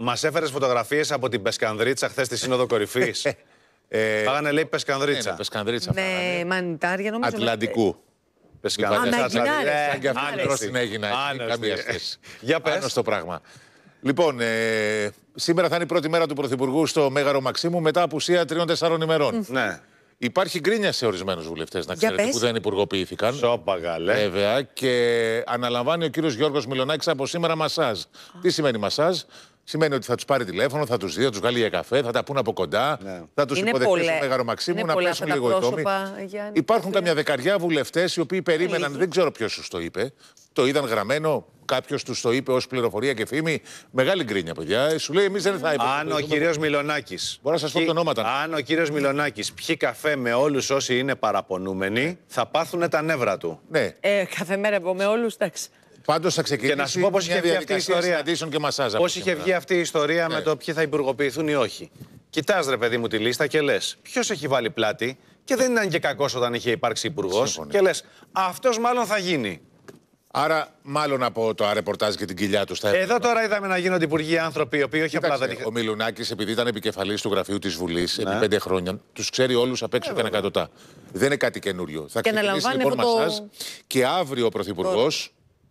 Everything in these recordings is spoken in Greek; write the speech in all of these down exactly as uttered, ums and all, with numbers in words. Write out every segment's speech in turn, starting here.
Μας έφερες φωτογραφίες από την Πεσκανδρίτσα χθες στη Σύνοδο Κορυφής. ε, Πάγανε, λέει, Πεσκανδρίτσα. Ναι, Πεσκανδρίτσα. Με μανιτάρια, νομίζω. Ατλαντικού. Πεσκανδρίτσα. Σαν και αυτό στην Έγινα. Καμία σχέση. Για πες. Πάνω στο πράγμα. Λοιπόν, ε, σήμερα θα είναι η πρώτη μέρα του Πρωθυπουργού στο Μέγαρο Μαξίμου μετά απουσία τριών-τεσσάρων ημερών. Ναι. Υπάρχει γκρίνια σε ορισμένους βουλευτές, να ξέρετε, που δεν υπουργοποιήθηκαν. Σόπαγα, λέει. Βέβαια. Και αναλαμβάνει ο κύριος Γιώργος Μιλονάκης από σήμερα μασάζ. Τι σημαίνει μασάζ? Σημαίνει ότι θα τους πάρει τηλέφωνο, θα τους δει, θα τους βγάλει για καφέ, θα τα πούνε από κοντά, ναι. θα τους υποδεχτεί στο Μέγαρο Μαξίμου, να πέσουν λίγο οι τόμοι. Υπάρχουν καμιά δεκαριά βουλευτές οι οποίοι περίμεναν, δεν ξέρω ποιος τους το είπε, το είδαν γραμμένο, κάποιος τους το είπε ως πληροφορία και φήμη. Μεγάλη γκρίνια, παιδιά. Σου λέει, εμείς δεν θα υποδεχτούμε. Αν ο κύριος Μιλονάκης. Μπορώ να σας πω τα ονόματα. Αν ο κύριος Μιλονάκης πιει καφέ με όλους όσοι είναι παραπονούμενοι, θα πάθουν τα νεύρα του. Ναι. Ε, κάθε μέρα με όλους, εντάξει. Πάντως θα ξεκινήσει. Και να σου πω πώς είχε βγει αυτή η ιστορία. Και μασάζα, πώς είχε βγει αυτή η ιστορία ναι. με το ποιοι θα υπουργοποιηθούν ή όχι. Κοιτάς, ρε παιδί μου, τη λίστα και λες, ποιος έχει βάλει πλάτη και δεν ήταν και κακός όταν είχε υπάρξει υπουργός. Και λες, αυτός μάλλον θα γίνει. Άρα, μάλλον από το ρεπορτάζ και την κοιλιά του. Εδώ τώρα είδαμε να γίνονται υπουργοί άνθρωποι οι οποίοι όχι απλά δεν είχαν. Ο Μιλουνάκης, επειδή ήταν επικεφαλής του γραφείου της Βουλής ναι. επί πέντε χρόνια, τους ξέρει όλους απ' έξω και ανακατοτά. Δεν είναι κάτι καινούριο. Θα ξεκινήσει λοιπόν μασάζ και αύριο ο Πρωθυπουργός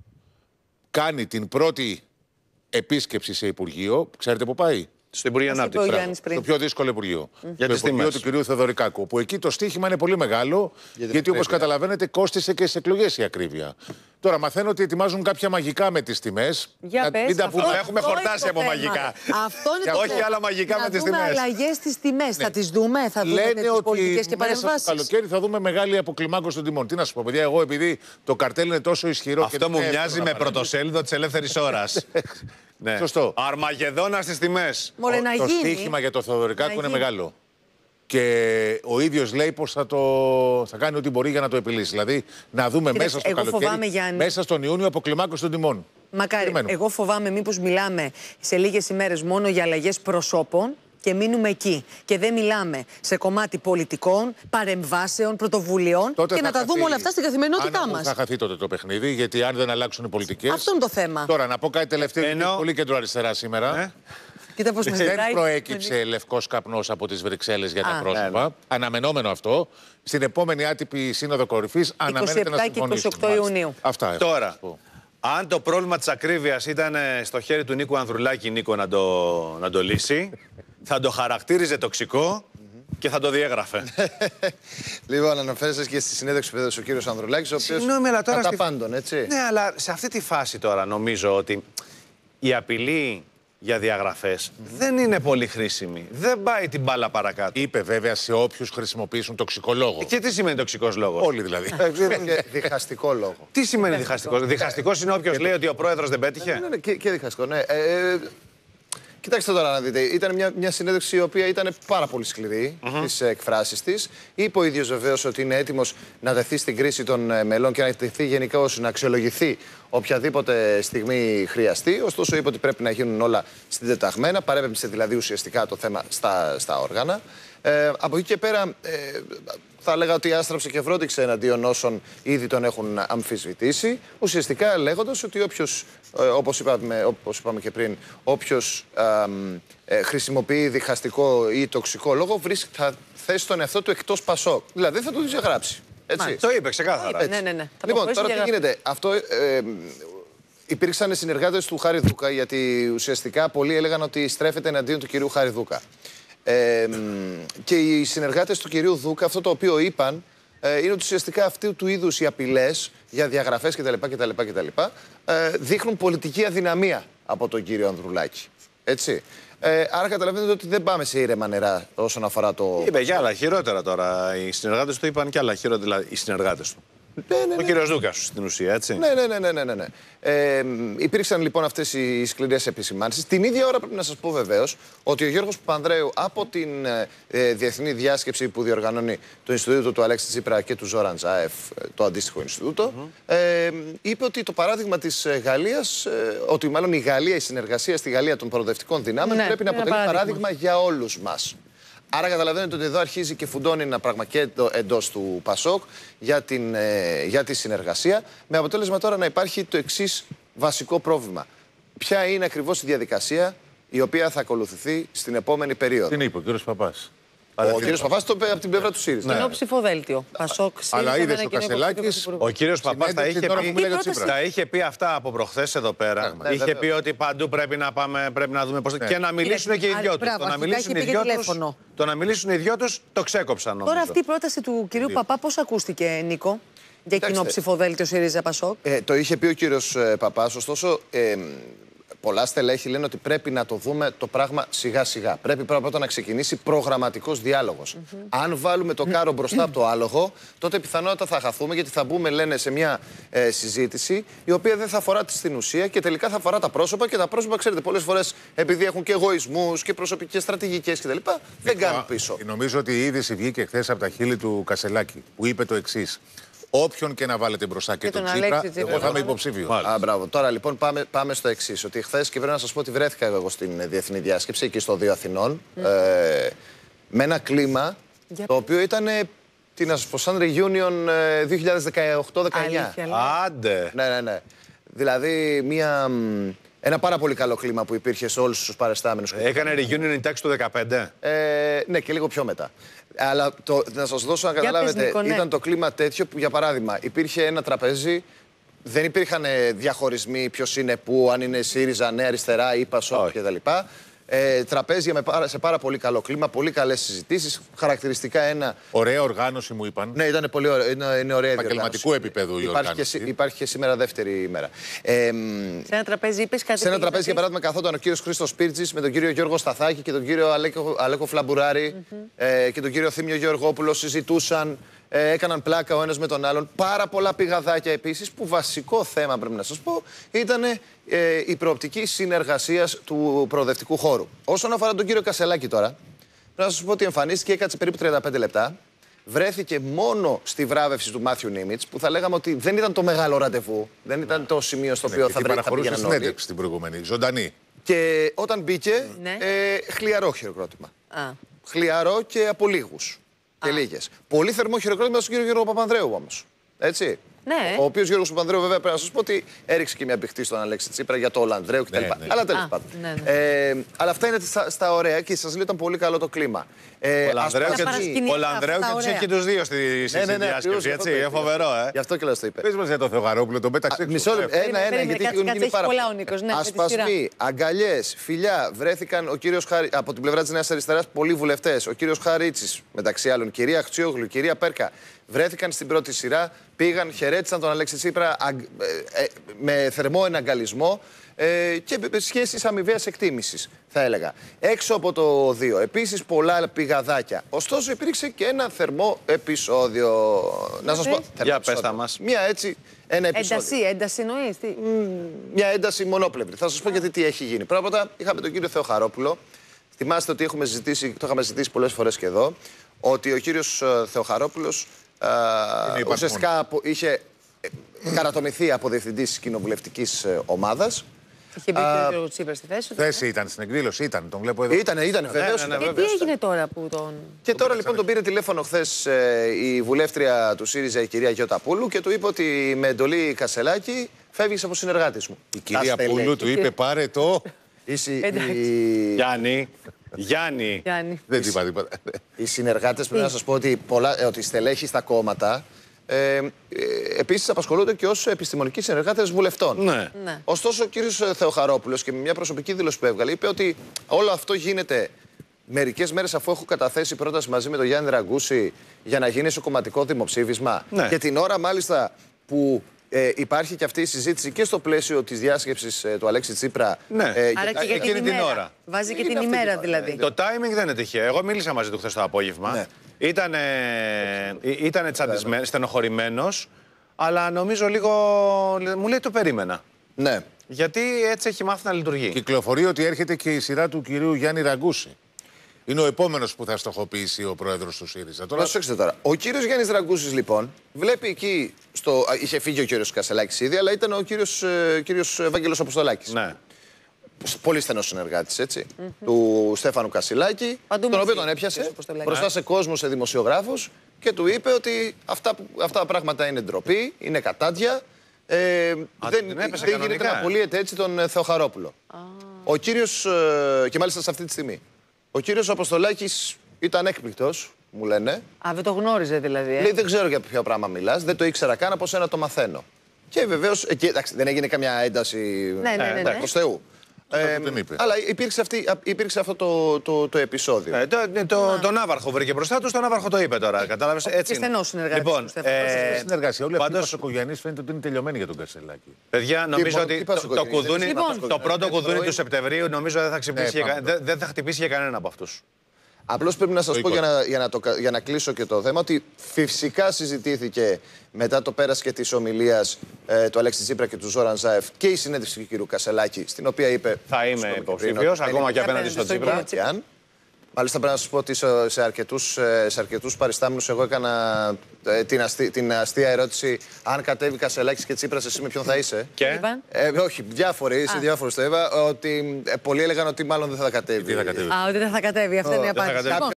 κάνει την πρώτη επίσκεψη σε Υπουργείο. Ξέρετε πού πάει? Στο Υπουργείο Ανάπτυξης. Το πιο δύσκολο Υπουργείο. Mm. Για το Υπουργείο του κυρίου Θεοδωρικάκου. Που εκεί το στίχημα είναι πολύ μεγάλο, γιατί, γιατί όπως καταλαβαίνετε κόστισε και στις εκλογές η ακρίβεια. Τώρα μαθαίνω ότι ετοιμάζουν κάποια μαγικά με τις τιμές. Για πες, μην τα πούμε, αυτό, έχουμε χορτάσει από μαγικά. Αυτό είναι το όχι θέμα. άλλα μαγικά να με τις τιμές. Να δούμε αλλαγές στις τιμές. Ναι. Θα τις δούμε, θα δούμε Λένε τις πολιτικές και παρεμβάσεις. Το καλοκαίρι θα δούμε μεγάλη αποκλιμάκωση των τιμών. Τι να σου πω, παιδιά, εγώ επειδή το καρτέλ είναι τόσο ισχυρό. Αυτό μου μοιάζει με πρωτοσέλιδο της Ελεύθερης Ώρας. Ναι. Σωστό. Αρμαγεδόνα στις τιμές. Μωρέ, να το γίνει. στοίχημα για το Θεοδωρικάκου είναι μεγάλο. Και ο ίδιος λέει πως θα, το... θα κάνει ό,τι μπορεί για να το επιλύσει. Δηλαδή να δούμε Κοίταξε, μέσα στο καλοκαίρι, Γιάννη, μέσα στον Ιούνιο αποκλιμάκωση των τιμών. Μακάρι. Εγώ φοβάμαι μήπως μιλάμε σε λίγες ημέρες μόνο για αλλαγές προσώπων και μείνουμε εκεί. Και δεν μιλάμε σε κομμάτι πολιτικών, παρεμβάσεων, πρωτοβουλειών τότε και να τα χαθεί, δούμε όλα αυτά στην καθημερινότητά μας. Θα χαθεί τότε το παιχνίδι, γιατί αν δεν αλλάξουν οι πολιτικές. Αυτό είναι το θέμα. Τώρα να πω κάτι τελευταίο. Είναι πολύ κεντροαριστερά σήμερα. Ε? Κοίτα πώς δεν μετράει. προέκυψε είναι... λευκός καπνός από τις Βρυξέλλες για τα Α, πρόσωπα. Ναι, ναι. Αναμενόμενο αυτό. Στην επόμενη άτυπη Σύνοδο Κορυφής αναμένεται να συμφωνήσουν. είκοσι επτά και είκοσι οκτώ Ιουνίου. Αυτά. Τώρα, αν το πρόβλημα της ακρίβειας ήταν στο χέρι του Νίκου Ανδρουλάκη, Νίκο, να το, να το λύσει, θα το χαρακτήριζε τοξικό και θα το διέγραφε. Λοιπόν, αναφέρεσαι και στη συνέντευξη που έδωσε ο κύριος Ανδρουλάκης, ο οποίος κατά στη... πάντων, έτσι. Ναι, αλλά σε αυτή τη φάση τώρα νομίζω ότι η απειλή για διαγραφές mm-hmm. δεν είναι πολύ χρήσιμη. Δεν πάει την μπάλα παρακάτω. Είπε βέβαια σε όποιους χρησιμοποιήσουν τοξικό λόγο. Και τι σημαίνει τοξικός λόγος? Όλοι δηλαδή. Και διχαστικό λόγο. Τι σημαίνει διχαστικός? Διχαστικός είναι όποιος λέει ότι ο πρόεδρος δεν πέτυχε. Ναι, ναι, και, και διχαστικό, ναι. Ε, Κοιτάξτε τώρα να δείτε, ήταν μια, μια συνέντευξη η οποία ήταν πάρα πολύ σκληρή mm-hmm. στις εκφράσεις της. Είπε ο ίδιος βεβαίως ότι είναι έτοιμος να τεθεί στην κρίση των μελών και να τεθεί γενικώς να αξιολογηθεί οποιαδήποτε στιγμή χρειαστεί. Ωστόσο είπε ότι πρέπει να γίνουν όλα συντεταγμένα, παρέπεμψε δηλαδή ουσιαστικά το θέμα στα, στα όργανα. Ε, από εκεί και πέρα ε, θα έλεγα ότι άστραψε και βρόντιξε εναντίον όσων ήδη τον έχουν αμφισβητήσει, ουσιαστικά λέγοντας ότι όποιος, ε, όπως, είπαμε, όπως είπαμε και πριν, όποιος ε, ε, χρησιμοποιεί διχαστικό ή τοξικό λόγο βρίσκει, θα θέσει τον εαυτό του εκτός Πασόκ. Δηλαδή θα το διαγράψει. Έτσι. Μα, το είπε ξεκάθαρα. Ναι, ναι, ναι. Λοιπόν, τώρα τι γίνεται. Αυτό, ε, ε, υπήρξαν συνεργάτες του Χάρη Δούκα, γιατί ουσιαστικά πολλοί έλεγαν ότι στρέφεται εναντίον του κυρίου Χάρη Δούκα. Ε, και οι συνεργάτες του κυρίου Δούκα αυτό το οποίο είπαν ε, είναι ότι ουσιαστικά αυτού του είδους οι απειλές για διαγραφές κτλ, κτλ, κτλ ε, δείχνουν πολιτική αδυναμία από τον κύριο Ανδρουλάκη. Έτσι. Ε, άρα καταλαβαίνετε ότι δεν πάμε σε ήρεμα νερά όσον αφορά το... Είπε για άλλα χειρότερα τώρα. Οι συνεργάτες του είπαν και άλλα χειρότερα, δηλαδή οι συνεργάτες του. Ναι, ναι, ναι. Ο κύριος Δούκας στην ουσία, έτσι. Ναι, ναι, ναι, ναι, ναι, ναι. Ε, υπήρξαν λοιπόν αυτές οι σκληρές επισημάνσεις. Την ίδια ώρα πρέπει να σας πω βεβαίως ότι ο Γιώργος Παπανδρέου από την ε, διεθνή διάσκεψη που διοργανώνει το Ινστιτούτο του Αλέξη Τσίπρα και του Ζόραν Ζάεφ, το αντίστοιχο Ινστιτούτο, mm-hmm. ε, είπε ότι το παράδειγμα της Γαλλίας, ε, ότι μάλλον η Γαλλία, η συνεργασία στη Γαλλία των προοδευτικών δυνάμεων ναι, πρέπει να αποτελεί παράδειγμα. παράδειγμα για όλους μας. Άρα καταλαβαίνετε ότι εδώ αρχίζει και φουντώνει ένα πράγμα και εντός του Πασόκ για, την, ε, για τη συνεργασία, με αποτέλεσμα τώρα να υπάρχει το εξής βασικό πρόβλημα. Ποια είναι ακριβώς η διαδικασία η οποία θα ακολουθηθεί στην επόμενη περίοδο. Τι είπε ο κύριος Παπάς. Ο κύριος Παπάς το είπε από την πλευρά του ΣΥΡΙΖΑ. Κοινό ψηφοδέλτιο. Πασόκ, ΣΥΡΙΖΑ. Αλλά είδες ο Κασελάκης. Ο κύριος Παπάς τα είχε, πει, τα είχε πει αυτά από προχθές εδώ πέρα. Ναι, είχε πει ότι παντού πρέπει να, πάμε, πρέπει να δούμε πώς. Ναι. Και να μιλήσουν και οι δυο τους. Το να μιλήσουν οι δυο τους, το να μιλήσουν οι δυο τους το ξέκοψαν. Τώρα αυτή η πρόταση του κυρίου Παπά πώς ακούστηκε, Νίκο, για κοινό ψηφοδέλτιο ΣΥΡΙΖΑ Πασόκ? Ε, το είχε πει ο κύριος Παπάς, ωστόσο. Ε, Πολλά στελέχη λένε ότι πρέπει να το δούμε το πράγμα σιγά σιγά. Πρέπει πρώτα να ξεκινήσει προγραμματικός διάλογος. Mm-hmm. Αν βάλουμε το κάρο μπροστά από το άλογο, τότε πιθανότατα θα χαθούμε, γιατί θα μπούμε, λένε, σε μια ε, συζήτηση η οποία δεν θα αφορά στην ουσία και τελικά θα αφορά τα πρόσωπα. Και τα πρόσωπα, ξέρετε, πολλές φορές επειδή έχουν και εγωισμούς και προσωπικές στρατηγικές κτλ., δεν κάνουν πίσω. Νομίζω ότι η είδηση βγήκε χθες από τα χείλη του Κασελάκη, που είπε το εξής. Όποιον και να βάλετε μπροστά και, και τον Τσίπρα, εγώ θα είμαι υποψήφιο. Α, μπράβο. Τώρα λοιπόν πάμε, πάμε στο εξής. Ότι χθες, και πρέπει να σας πω ότι βρέθηκα εγώ στην διεθνή διάσκεψη, εκεί στο Δύο Αθηνών, mm. ε, με ένα κλίμα yeah. το οποίο ήταν, τι να σας πω, σαν reunion δύο χιλιάδες δεκαοκτώ δεκαεννιά. Άντε! Ναι, ναι, ναι. Δηλαδή μια, ένα πάρα πολύ καλό κλίμα που υπήρχε σε όλους τους παρεστάμενους. Έκανε reunion η τάξη του δεκαπέντε. Ε, ναι, και λίγο πιο μετά. Αλλά το, να σας δώσω να καταλάβετε, πες, ήταν το κλίμα τέτοιο που, για παράδειγμα, υπήρχε ένα τραπέζι, δεν υπήρχαν διαχωρισμοί ποιος είναι πού, αν είναι ΣΥΡΙΖΑ, Νέα Αριστερά ή Πασόκ κτλ. Ε, τραπέζια με πάρα, σε πάρα πολύ καλό κλίμα, πολύ καλές συζητήσεις. Χαρακτηριστικά ένα. Ωραία οργάνωση μου είπαν. Ναι, ήταν πολύ ωραία. Είναι, είναι ωραία επαγγελματικού επίπεδου η υπάρχει οργάνωση. Και, υπάρχει και σήμερα δεύτερη ημέρα. Ε, σε ένα τραπέζι, είπες κάτι. Σε ένα τραπέζι, για παράδειγμα, καθόταν ο κύριος Χρήστος Πίρτζης με τον κύριο Γιώργο Σταθάκη και τον κύριο Αλέκο, Αλέκο Φλαμπουράρη mm-hmm. ε, και τον κύριο Θήμιο Γεωργόπουλο. Συζητούσαν. Ε, έκαναν πλάκα ο ένας με τον άλλον. Πάρα πολλά πηγαδάκια επίσης, που βασικό θέμα, πρέπει να σας πω, ήταν ε, η προοπτική συνεργασίας του προοδευτικού χώρου. Όσον αφορά τον κύριο Κασελάκη τώρα, πρέπει να σας πω ότι εμφανίστηκε, έκατσε περίπου τριάντα πέντε λεπτά. Βρέθηκε μόνο στη βράβευση του Μάθιου Νίμιτς, που θα λέγαμε ότι δεν ήταν το μεγάλο ραντεβού, δεν ήταν το σημείο στο οποίο ναι, θα βρέθηκε. Παραχωρούσε συνέντευξη την προηγούμενη, ζωντανή. Και όταν μπήκε, ναι. ε, χλιαρό χειροκρότημα. Α. Χλιαρό και από λίγους. Και λίγες. Πολύ θερμό χειροκρότημα στον κύριο Γιώργο Παπανδρέου όμως. Έτσι. Ναι. Ο οποίος Γιώργος Παπανδρέου, βέβαια, πρέπει να σας πω ότι έριξε και μια μπηχτή στον Αλέξη Τσίπρα για το Ολανδρέου κτλ. Ναι, ναι. Αλλά τέλος πάντων. Ναι, ναι. ε, αλλά αυτά είναι στα, στα ωραία και σας λέω ήταν πολύ καλό το κλίμα. Ε, ο Λανδρέου και, και τους είχε και τους δύο στη συνδιάσκεψη. Έτσι. Είναι φοβερό, ε. Γι' αυτό και λέω το είπε. Πες μας για τον Θεοχαρόπουλο, τον πέταξε. Μισό λεπτό. Ένα-ένα, γιατί έχουν γίνει πάρα πολλά. Ασπασμοί, αγκαλιές, φιλιά. Βρέθηκαν από την πλευρά της Νέας Αριστεράς πολλοί βουλευτές. Ο κύριος Χαρίτσης, μεταξύ άλλων, κυρία Χτσιόγλου, κυρία Πέρκα. Βρέθηκαν στην πρώτη σειρά, πήγαν, χαιρέτησαν τον Αλέξη Τσίπρα με θερμό εναγκαλισμό ε, και σχέσεις αμοιβαίας εκτίμησης, θα έλεγα. Έξω από το δύο, επίσης πολλά πηγαδάκια. Ωστόσο υπήρξε και ένα θερμό επεισόδιο. Να σας πω. Για πες τα μας. Μια έτσι, ένα επεισόδιο. Ένταση, ένταση εννοείς. Τι... Mm, μια ένταση μονόπλευρη. Θα σας πω γιατί τι έχει γίνει. Πρώτα είχαμε τον κύριο Θεοχαρόπουλο. Θυμάστε ότι έχουμε συζητήσει, το είχαμε συζητήσει πολλές φορές και εδώ, ότι ο κύριος Θεοχαρόπουλος Uh, ουσιαστικά είχε καρατομηθεί από διευθυντή της κοινοβουλευτικής ομάδας. Είχε μπει uh, και ο Τσίπρας στη θέση του. Θέση ήταν στην εκδήλωση, ήταν, τον βλέπω εδώ. Ήτανε, ήτανε, βεβαίως. Ναι, ναι, ναι, και τι έγινε τώρα που τον... Και τον τώρα λοιπόν τον πήρε τηλέφωνο χθες ε, η βουλεύτρια του ΣΥΡΙΖΑ, η κυρία Γιώτα Πούλου, και του είπε ότι με εντολή Κασελάκη φεύγεις από συνεργάτης μου. Η κυρία Πούλου του είπε πάρε το... Γιάννη. Γιάννη. Δεν είπα τίποτα. Οι συνεργάτες, πρέπει να σας πω ότι, πολλά, ότι στελέχοι στα κόμματα ε, ε, επίσης απασχολούνται και ως επιστημονικοί συνεργάτες βουλευτών. Ναι. Ναι. Ωστόσο, ο κύριος Θεοχαρόπουλος, και με μια προσωπική δήλωση που έβγαλε, είπε ότι όλο αυτό γίνεται μερικές μέρες αφού έχω καταθέσει πρόταση μαζί με τον Γιάννη Ραγκούση για να γίνει σε κομματικό δημοψήφισμα. Ναι. Και την ώρα μάλιστα που Ε, υπάρχει και αυτή η συζήτηση και στο πλαίσιο της διάσκεψης ε, του Αλέξη Τσίπρα. Ναι, ε, άρα και για εκείνη την, την ώρα. Βάζει και την ημέρα δηλαδή. Ναι. Το timing δεν είναι τυχαίο. Εγώ μίλησα μαζί του χθες το απόγευμα. Ναι. Ήτανε, ήτανε τσαντισμένος, στενοχωρημένος, αλλά νομίζω λίγο. Μου λέει το περίμενα. Ναι. Γιατί έτσι έχει μάθει να λειτουργεί. Κυκλοφορεί ότι έρχεται και η σειρά του κυρίου Γιάννη Ραγκούση. Είναι ο επόμενος που θα στοχοποιήσει ο πρόεδρος του ΣΥΡΙΖΑ. Τώρα... Προσέξτε τώρα. Ο κύριος Γιάννης Ραγκούσης, λοιπόν, βλέπει εκεί. Στο... Είχε φύγει ο κύριος Κασελάκης ήδη, αλλά ήταν ο κύριος, ε, κύριος Ευάγγελος Αποστολάκης. Ναι. Πολύ στενός συνεργάτης, έτσι. Mm-hmm. Του Στέφανου Κασιλάκη. Παντού τον οποίο τον έπιασε μπροστά σε κόσμο, σε δημοσιογράφους, και του είπε ότι αυτά, αυτά τα πράγματα είναι ντροπή, είναι κατάντια. Ε, Α, δεν δεν γίνεται να απολύεται έτσι τον Θεοχαρόπουλο. Ah. Ο κύριος, και μάλιστα σε αυτή τη στιγμή, ο κύριος Αποστολάκης ήταν έκπληκτος, μου λένε. Α, δεν το γνώριζε δηλαδή. Ε? Λέει, δεν ξέρω για ποιο πράγμα μιλάς, δεν το ήξερα καν, από σένα το μαθαίνω. Και βεβαίως, εκεί, εντάξει, δεν έγινε καμιά ένταση ναι, ναι, ναι, ναι. προς Θεού. Ε, αλλά υπήρξε, αυτή, υπήρξε αυτό το, το, το επεισόδιο. Ε, το, το, τον Ναύαρχο βρήκε μπροστά του, τον Ναύαρχο το είπε τώρα. Κατάλαβες, έτσι. Και στενό συνεργάτη. Λοιπόν, ε, συνεργασία. Όλοι αυτοί οι οικογένειες φαίνεται ότι είναι τελειωμένοι για τον Κασελάκη. Παιδιά, νομίζω ότι το, το, κουδούνι, λοιπόν, το πρώτο κουδούνι του Σεπτεμβρίου νομίζω δεν θα, ξυπνήσει ναι, δεν, δεν θα χτυπήσει για κανένα από αυτούς. Απλώς πρέπει να σας πω για να, για, να το, για να κλείσω και το θέμα ότι φυσικά συζητήθηκε μετά το πέρας και της ομιλίας ε, του Αλέξη Τσίπρα και του Ζόραν Ζάεφ και η συνέντευξη του κ. Κασελάκη, στην οποία είπε. Θα είμαι υποψήφιος, ακόμα και απέναντι στον Τσίπρα. Μάλιστα πρέπει να σας πω ότι σε αρκετούς, σε αρκετούς παριστάμενους εγώ έκανα ε, την, αστεί, την αστεία ερώτηση αν κατέβει Κασελάκης και Τσίπρας, εσύ με ποιον θα είσαι. Και? Ε, όχι, διάφοροι, σε διάφορους το είπα, ότι ε, πολλοί έλεγαν ότι μάλλον δεν θα κατέβει. Α, ότι δεν θα κατέβει, αυτή είναι η απάντηση.